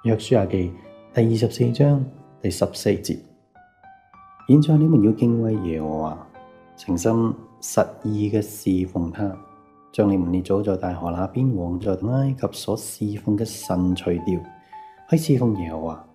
約書亞記第24章第14節。現在你們要敬畏耶和華，誠心實意嘅侍奉他，將你們列祖在大河那邊和在埃及所侍奉嘅神除掉，去侍奉耶和華。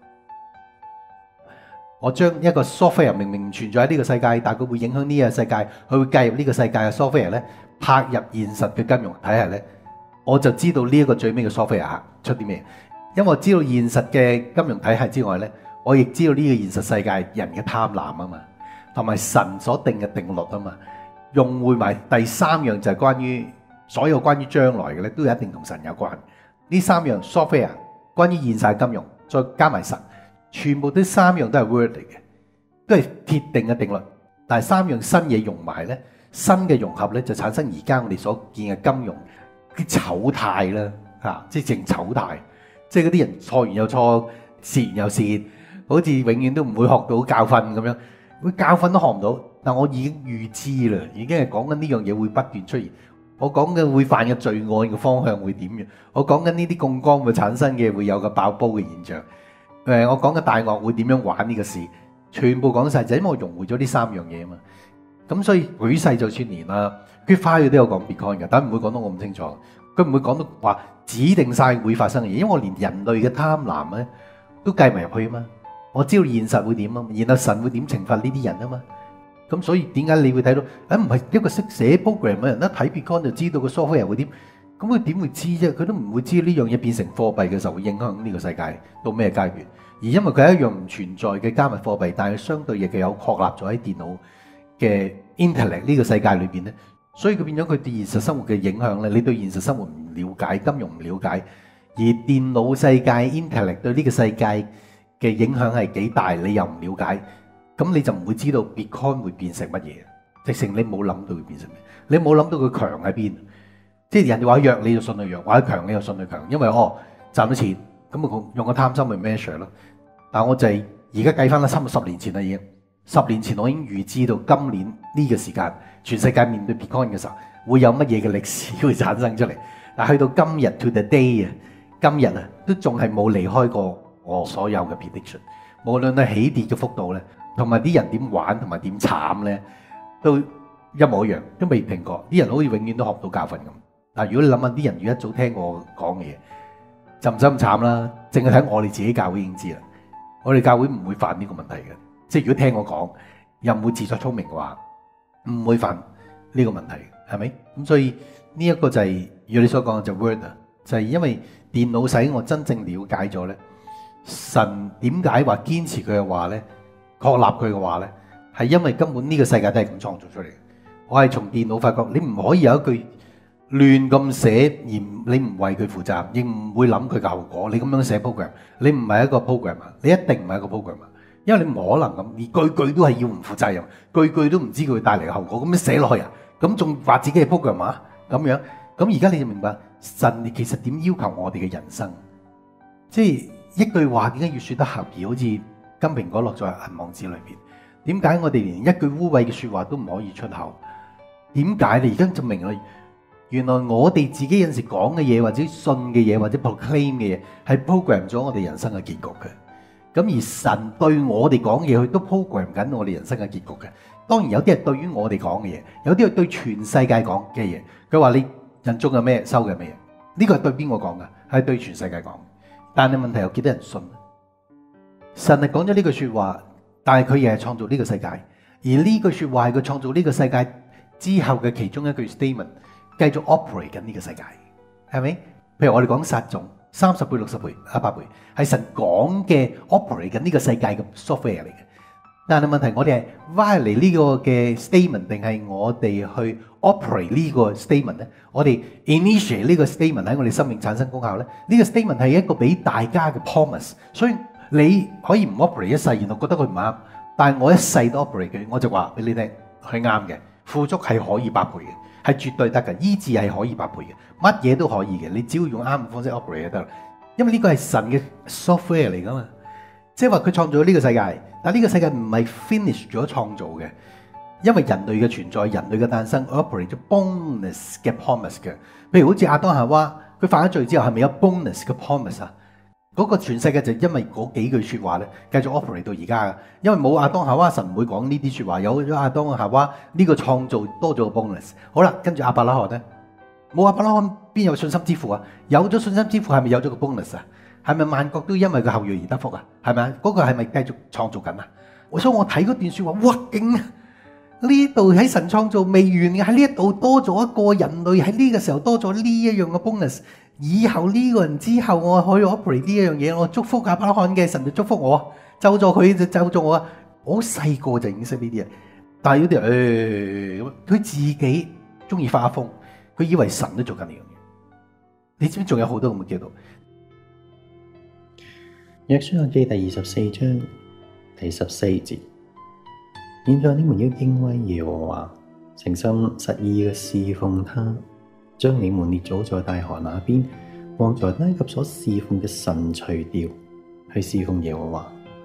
我將一個 software 明明唔存在喺呢個世界，但佢會影響呢個世界，佢會介入呢個世界嘅 software 咧，拍入現實嘅金融體系咧，我就知道呢一個最尾嘅 software 出啲咩。因為我知道現實嘅金融體系之外咧，我亦知道呢個現實世界人嘅貪婪啊嘛，同埋神所定嘅定律啊嘛，融匯埋第三樣就係關於所有關於將來嘅咧，都一定同神有關。呢三樣 software 關於現實金融，再加埋神。全部都三樣都係 word 嚟嘅，都係鐵定嘅定律。但係三樣新嘢融埋咧，新嘅融合咧就產生而家我哋所見嘅金融啲醜態啦，嚇，即係淨醜態，即係嗰啲人錯完又錯，蝕完又蝕，好似永遠都唔會學到教訓咁樣，會教訓都學唔到。但我已經預知啦，已經係講緊呢樣嘢會不斷出現。我講緊會犯嘅罪案嘅方向會點樣？我講緊呢啲槓桿會產生嘅會有個爆煲嘅現象。我講嘅大鱷會點樣玩呢個事，全部講晒，就因為我融匯咗呢三樣嘢啊嘛。咁所以舉世就串連啦，佢花佢都有講 Bitcoin 嘅，但唔會講到我咁清楚。佢唔會講到話指定晒會發生嘅嘢，因為我連人類嘅貪婪咧都計埋入去啊嘛。我知道現實會點啊，然後神會點懲罰呢啲人啊嘛。咁所以點解你會睇到唔係一個識寫 program 嘅人一睇 Bitcoin 就知道個 software 會點？咁佢點會知啫？佢都唔會知呢樣嘢變成貨幣嘅時候會影響呢個世界到咩階段。而因為佢係一樣唔存在嘅加密貨幣，但係相對亦係有確立咗喺電腦嘅 intellect 呢個世界裏邊咧，所以佢變咗佢對現實生活嘅影響咧。你對現實生活唔了解，金融唔了解，而電腦世界 intellect 對呢個世界嘅影響係幾大，你又唔了解，咁你就唔會知道 Bitcoin 會變成乜嘢。直情你冇諗到佢變成咩，你冇諗到佢強喺邊。即係人哋話弱你就信佢弱，話佢強你就信佢強，因為賺到錢，咁啊用個貪心去 measure 咯。但我就係而家計翻啦，差唔多10年前啦已經。10年前我已經預知到今年呢個時間，全世界面對 Bitcoin 嘅時候，會有乜嘢嘅歷史會產生出嚟。但去到今日 to the day 啊，今日啊都仲係冇離開過我所有嘅 prediction。無論係起跌嘅幅度咧，同埋啲人點玩同埋點慘咧，都一模一樣，都未停過。啲人好似永遠都學唔到教訓咁。但如果你諗下啲人如果一早聽我講嘅嘢，就唔使咁慘啦。淨係睇我哋自己教會已經知啦。我哋教會唔會犯呢個問題嘅，即係如果聽我講又唔會自作聰明嘅話，唔會犯呢個問題，係咪？咁所以呢一個就係如果你所講嘅就 word 啊，就係因為電腦使我真正了解咗咧，神點解話堅持佢嘅話咧，確立佢嘅話咧，係因為根本呢個世界都係咁創造出嚟嘅。我係從電腦發覺，你唔可以有一句亂咁寫，而你唔為佢負責，亦唔會諗佢嘅後果。你咁樣寫 program， 你唔係一個 programmer， 你一定唔係一個 programmer， 因為你唔可能咁，而句句都係要唔負責任，句句都唔知佢會帶嚟嘅後果，咁樣寫落去啊，咁仲話自己係 programmer 咁樣，咁而家你就明白神其實點要求我哋嘅人生，即係一句話點解要說得合宜，好似金蘋果落在銀網子裏邊，點解我哋連一句污穢嘅說話都唔可以出口？點解你而家就明啦？原來我哋自己有陣時講嘅嘢，或者信嘅嘢，或者 proclaim 嘅嘢，係 program 咗我哋人生嘅結局嘅。咁而神對我哋講嘢，佢都 program 緊我哋人生嘅結局嘅。當然有啲係對於我哋講嘅嘢，有啲係對全世界講嘅嘢。佢話你人種嘅咩，收嘅咩？呢個係對邊個講㗎？係對全世界講。但係問題有幾多人信？神係講咗呢句說話，但係佢亦係創造呢個世界。而呢句說話係佢創造呢個世界之後嘅其中一句 statement。繼續 operate 緊呢個世界，係咪？譬如我哋講撒種30倍、60倍、100倍，係神講嘅 operate 緊呢個世界嘅 software 嚟嘅。但係問題，我哋係 violate 呢個嘅 statement， 定係我哋去 operate 呢個 statement 咧？我哋 initiate 呢個 statement 喺我哋生命產生功效咧？呢個 statement 係一個俾大家嘅 promise， 所以你可以唔 operate 一世，然後覺得佢唔啱，但係我一世都 operate 佢，我就話俾你聽，佢啱嘅，富足係可以100倍嘅。係絕對得嘅，醫治係可以100倍嘅，乜嘢都可以嘅，你只要用啱嘅方式 operate 就得啦。因為呢個係神嘅 software 嚟噶嘛，即係話佢創造咗呢個世界，但係呢個世界唔係 finish 咗創造嘅，因為人類嘅存在、人類嘅誕生 operate 咗 bonus 嘅 promise 嘅。譬如好似亞當夏娃，佢犯咗罪之後，係咪有 bonus 嘅 promise 啊？ 嗰個全世界就因為嗰幾句説話咧，繼續 operate 到而家嘅。因為冇亞當夏娃，神唔會講呢啲説話。有咗亞當夏娃呢個創造多咗個 bonus。好啦，跟住亞伯拉罕咧，冇亞伯拉罕邊有信心之父啊？有咗信心之父係咪有咗個 bonus 啊？係咪萬國都因為佢後裔而得福啊？係咪啊？嗰個係咪繼續創造緊啊？所以我睇嗰段説話，哇勁啊！呢度喺神創造未完嘅，喺呢一度多咗一個人類，喺呢個時候多咗呢一樣嘅 bonus。以後呢個人之後，我可以 operate 呢一樣嘢，我祝福亞伯拉罕嘅神就祝福我，咒咗佢就咒咗我啊！我好細個就已經識呢啲嘢，但係有啲人佢自己中意發瘋，佢以為神都做緊呢樣嘢。你知唔知仲有好多咁嘅叫做？ 約書亞記第24章第14節。現在你們要敬畏耶和華，誠心實意嘅侍奉他，將你們列祖在大河那邊和在埃及所侍奉嘅神除掉，去侍奉耶和華。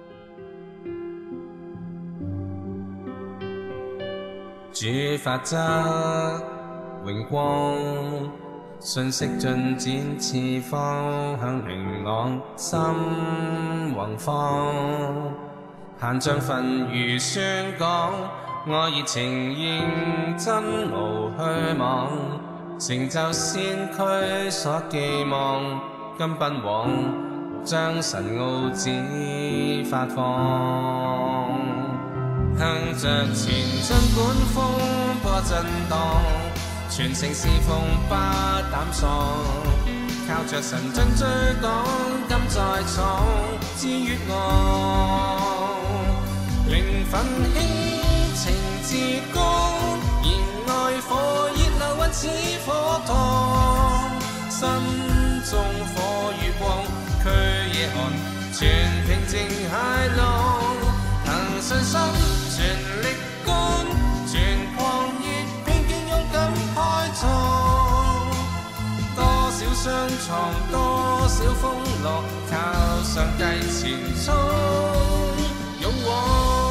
主法則榮光，信息進展次方向明朗，心宏放。限將份如宣講，我熱情認真無虛妄，成就先驅所寄望，今奔往將神奧旨發放，向着前盡管風波震盪，全城侍奉不膽喪，靠着神進追趕，今再闖至越岸。靈奮興情自高，燃愛火熱流溫似火燙，心中火如光，驅野寒，全平靜駭浪，憑信心全力幹，全狂熱拼勁勇敢開創，多少傷創，多少風浪，靠上帝前衝勇往。